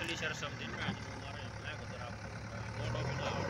police यार समझे ना, तुम्हारे मैं बता रहा हूँ,